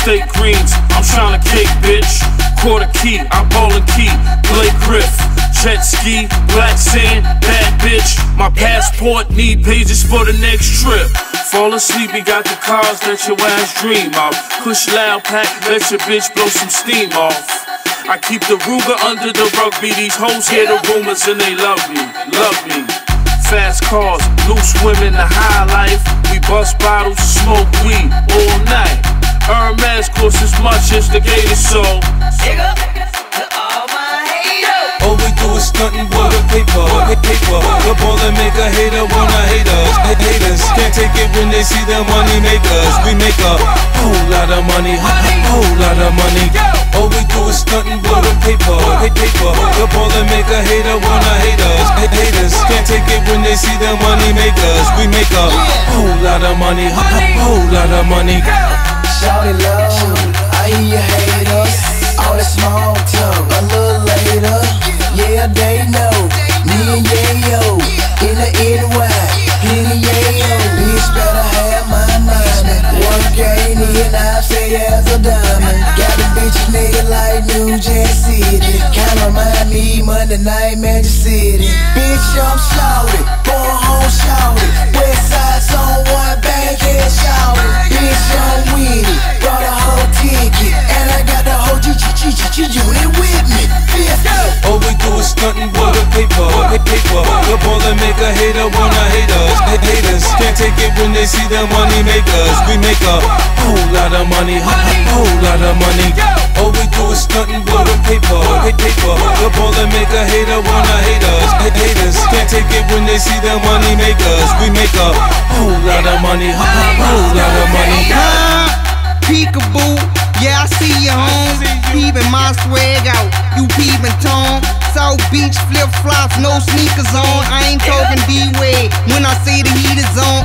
take greens, I'm tryna cake, bitch. Quarter key, I ball and key, Blake Griff. Jet ski, black sand, bad bitch. My passport need pages for the next trip. Fall asleep, we got the cars that your ass dream of. Push loud pack, let your bitch blow some steam off. I keep the Ruger under the rugby. These hoes hear the rumors and they love me, love me. Fast cars, loose women, the high life. We bust bottles, smoke weed all night. Hermes costs as much as the Gator soul. All we do is stuntin' with the paper. The ball and make a hater wanna hate us. Haters can't take it when they see the money makers. We make a whole lot of money, whole lot of money. All we do is stuntin' with the paper. The ball and make a hater wanna hate us. Haters can't take it when they see the money makers. We make a whole lot of money, whole lot of money. Shawty love, I hear you hate us. All that small talk, a little later. Yeah, they know, me and Yayo in the NY, hitting Yayo. Bitch better have my money. Work ain't in, I say as a diamond. Got the bitches nigga like New Jack City. Kinda remind me Monday Night Magic City. Bitch, I'm shawty, born home shawty. West side zone one, bankhead shawty. Bitch, I'm with it, brought a whole ticket. And I got the whole unit with me. All we do is stuntin' with the paper. The ball and make a hater wanna hate us. Haters can't take it when they see the money makers. We make a whole lot of money, whole lot of money. All we do is stuntin' with the paper. The ball and make a hater wanna hate us. Haters can't take it when they see the money makers. We make a whole lot of money, whole lot of money. Peekaboo, yeah, I see you home. Peeping my swag out, you peeping tone. South Beach flip-flops, no sneakers on. I ain't talking D-Wade when I say the heat is on.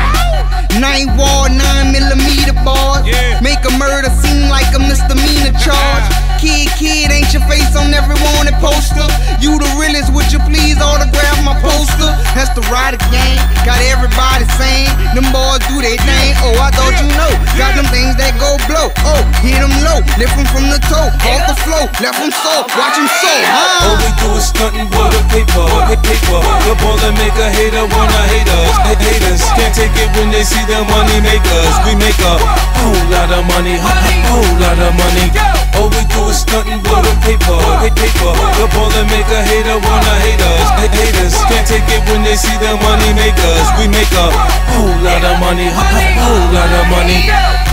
9 wall, 9mm bars. Make a murder seem like a misdemeanor charge. Kid, ain't your face on every wanted poster. You the realest, would you please autograph my poster? That's the Rider Gang, got everybody saying them boys do their thing. Oh, I thought you know, got them things that go blow. Oh, hit them low, lift them from the toe, off the floor, left them so, watch them so. All we do is stuntin' with the paper. The ball and make a hater wanna hate us. Haters can't take it when they see the money makers. We make a whole lot of money, whole lot of money. All we do is stuntin' with the paper. The ball and make a hater wanna hate us. Haters can't take it when they see the money makers. We make a whole lot of money, whole lot of money.